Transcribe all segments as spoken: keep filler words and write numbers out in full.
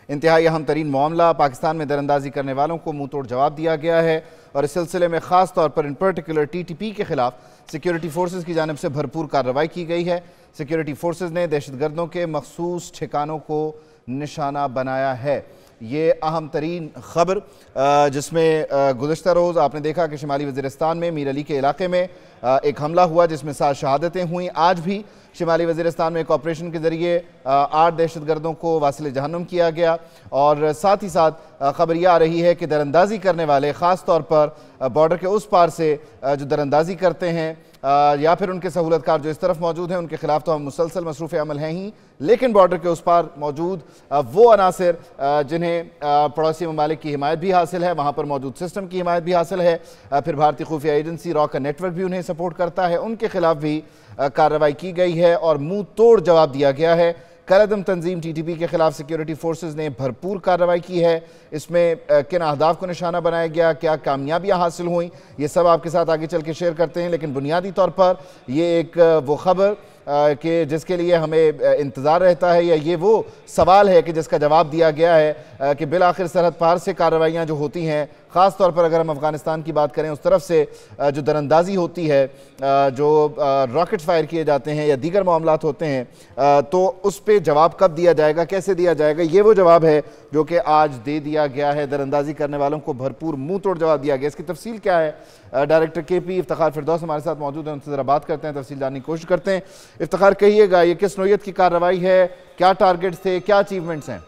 انتہائی اہم ترین معاملہ پاکستان میں دراندازی کرنے والوں کو منہ توڑ جواب دیا گیا ہے اور اس سلسلے میں خاص طور پر ان پرٹیکولر ٹی ٹی پی کے خلاف سیکیورٹی فورسز کی جانب سے بھرپور کارروائی کی گئی ہے۔ سیکیورٹی فورسز نے دہشت گردوں کے مخصوص ٹھکانوں کو نشانہ بنایا ہے۔ یہ اہم ترین خبر جس میں گزشتہ روز آپ نے دیکھا کہ شمالی وزیرستان میں میر علی کے علاقے میں ایک حملہ ہوا جس میں سات شہادتیں ہوئیں۔ آج بھی شمالی وزیرستان میں ایک آپریشن کے ذریعے آٹھ دہشت گردوں کو واصل جہنم کیا گیا اور ساتھ ہی ساتھ خبر یہ آ رہی ہے کہ دراندازی کرنے والے خاص طور پر بارڈر کے اس پار سے جو دراندازی کرتے ہیں یا پھر ان کے سہولت کار جو اس طرف موجود ہیں ان کے خلاف تو ہم مسلسل مصروف عمل ہیں ہی، لیکن بارڈر کے اس پار موجود وہ عناصر جنہیں پڑوسی ممالک کی حمایت بھی حاصل ہے، وہاں پر موجود سسٹم کی حمایت بھی حاصل ہے، پھر بھارتی خفیہ ایجنسی را کا نیٹ ورک بھی انہیں سپورٹ کرتا ہے، ان کے خلاف بھی کارروائی کی گئی ہے اور منہ توڑ جواب دیا گیا ہے۔ کالعدم تنظیم ٹی ٹی پی کے خلاف سیکیورٹی فورسز نے بھرپور کارروائی کی ہے۔ اس میں کن اہداف کو نشانہ بنایا گیا، کیا کامیابیاں حاصل ہوئیں، یہ سب آپ کے ساتھ آگے چل کے شیئر کرتے ہیں، لیکن بنیادی طور پر یہ ایک وہ خبر کہ جس کے لیے ہمیں انتظار رہتا ہے یا یہ وہ سوال ہے کہ جس کا جواب دیا گیا ہے کہ بالآخر سرحد پار سے کارروائیاں جو ہوتی ہیں، خاص طور پر اگر ہم افغانستان کی بات کریں اس طرف سے جو دراندازی ہوتی ہے، جو راکٹ فائر کیے جاتے ہیں یا دیگر معاملات ہوتے ہیں، تو اس پہ جواب کب دیا جائے گا، کیسے دیا جائے گا، یہ وہ جواب ہے جو کہ آج دے دیا گیا ہے۔ دراندازی کرنے والوں کو بھرپور منہ توڑ جواب دیا گیا۔ اس کی تفصیل کیا ہے؟ ڈائریکٹر کے پی افتخار فردوس ہمارے ساتھ موجود ہیں، ان سے ذرا بات کرتے ہیں، تفصیل جاننے کی کوشش کرتے ہیں۔ افتخار کہیے گا یہ کس نوعیت کی کارروائی ہے، کیا ٹارگٹس تھے، کیا اچیومنٹس ہیں؟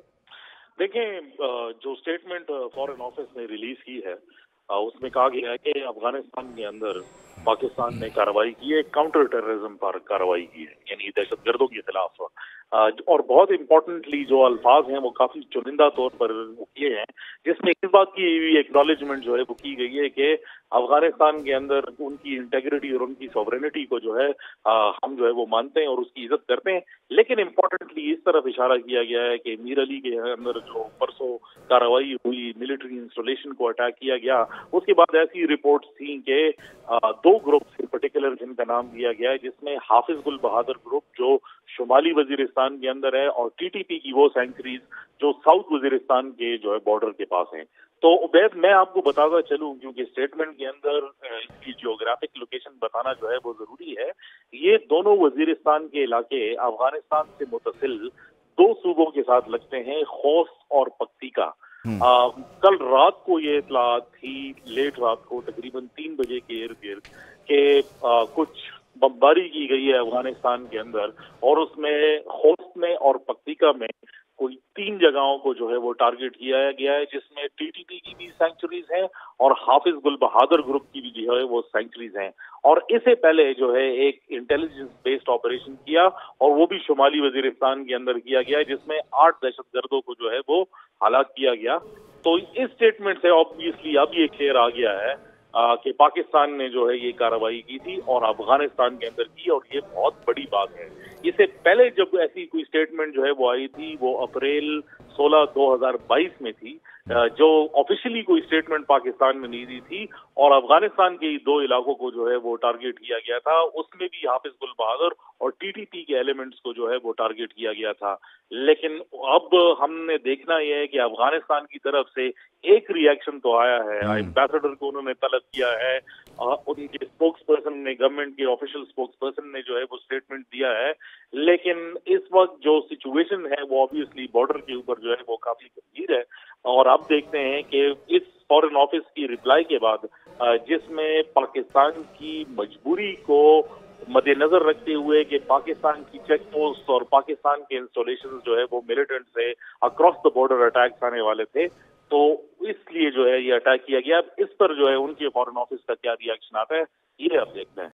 دیکھیں، جو سٹیٹمنٹ فارن آفس نے ریلیز کی ہے اس میں کہا گیا ہے کہ افغانستان کے اندر پاکستان نے کارروائی کی ہے، کاؤنٹر ٹیررزم پر کارروائی کی ہے، یعنی دہشت گردوں کے خلاف، اور بہت امپورٹنٹلی جو الفاظ ہیں وہ کافی چنندہ طور پر وہ کیے ہیں، جس میں اس بات کی ایکنالجمنٹ جو ہے وہ کی گئی ہے کہ افغانستان کے اندر ان کی انٹیگریٹی اور ان کی سوورینٹی کو جو ہے ہم جو ہے وہ مانتے ہیں اور اس کی عزت کرتے ہیں، لیکن امپورٹنٹلی اس طرف اشارہ کیا گیا ہے کہ میر علی کے اندر جو پرسوں کارروائی ہوئی، ملٹری انسٹالیشن کو اٹیک کیا گیا، اس کے بعد ایسی رپورٹس تھیں کہ دو گروپ پرٹیکولر جن کا نام دیا گیا ہے، جس میں حافظ گل بہادر گروپ جو شمالی وزیرستان کے اندر ہے اور ٹی ٹی پی کی وہ سینچریز جو ساؤتھ وزیرستان کے جو ہے بارڈر کے پاس ہیں۔ تو عبید میں آپ کو بتاتا چلوں کیونکہ اسٹیٹمنٹ کے اندر اس کی جیوگرافک لوکیشن بتانا جو ہے وہ ضروری ہے، یہ دونوں وزیرستان کے علاقے افغانستان سے متصل دو صوبوں کے ساتھ لگتے ہیں، خوست اور پکتیکا۔ کل رات کو یہ اطلاعات تھی، لیٹ رات کو تقریباً تین بجے کے ارد گرد، کہ کچھ بمباری کی گئی ہے افغانستان کے اندر اور اس میں خوست میں اور پکتیکا میں کوئی تین جگہوں کو جو ہے وہ ٹارگٹ کیا گیا ہے، جس میں ٹی ٹی پی کی بھی سینکچریز ہیں اور حافظ گل بہادر گروپ کی بھی جو ہے وہ سینکچریز ہیں، اور اسے پہلے جو ہے ایک انٹیلیجنس بیسڈ آپریشن کیا اور وہ بھی شمالی وزیرستان کے اندر کیا گیا ہے، جس میں آٹھ دہشت گردوں کو جو ہے وہ ہلاک کیا گیا۔ تو اس اسٹیٹمنٹ سے آبویسلی اب یہ کلیئر آ گیا ہے کہ پاکستان نے جو ہے یہ کارروائی کی تھی اور افغانستان کے اندر کی، اور یہ بہت بڑی بات ہے۔ اس سے پہلے جب ایسی کوئی سٹیٹمنٹ جو ہے وہ آئی تھی وہ اپریل سولہ دو ہزار بائیس میں تھی، جو آفیشلی کوئی سٹیٹمنٹ پاکستان میں نہیں دی تھی، اور افغانستان کے دو علاقوں کو جو ہے وہ ٹارگٹ کیا گیا تھا، اس میں بھی حافظ گل بہادر اور ٹی ٹی پی کے ایلیمنٹس کو جو ہے وہ ٹارگٹ کیا گیا تھا۔ لیکن اب ہم نے دیکھنا یہ ہے کہ افغانستان کی طرف سے ایک ری ایکشن تو آیا ہے، ایمبیسڈر کو انہوں نے طلب کیا ہے، ان کے اسپوکس پرسن نے، گورنمنٹ کے آفیشل اسپوکس پرسن نے جو ہے وہ اسٹیٹمنٹ دیا ہے، لیکن اس وقت جو سچویشن ہے وہ آبویسلی بارڈر کے اوپر جو ہے وہ کافی گمبھیر ہے، اور اب دیکھتے ہیں کہ اس فارن آفس کی رپلائی کے بعد جس میں پاکستان کی مجبوری کو مد نظر رکھتے ہوئے کہ پاکستان کی چیک پوسٹ اور پاکستان کے انسٹالیشن جو ہے وہ ملیٹنٹ سے اکراس دا بارڈر اٹیکس آنے والے تھے، تو اس لیے جو ہے یہ اٹیک کیا گیا۔ اب اس پر جو ہے ان کے فارن آفس کا کیا ری ایکشن آتا ہے یہ اب دیکھتے ہیں۔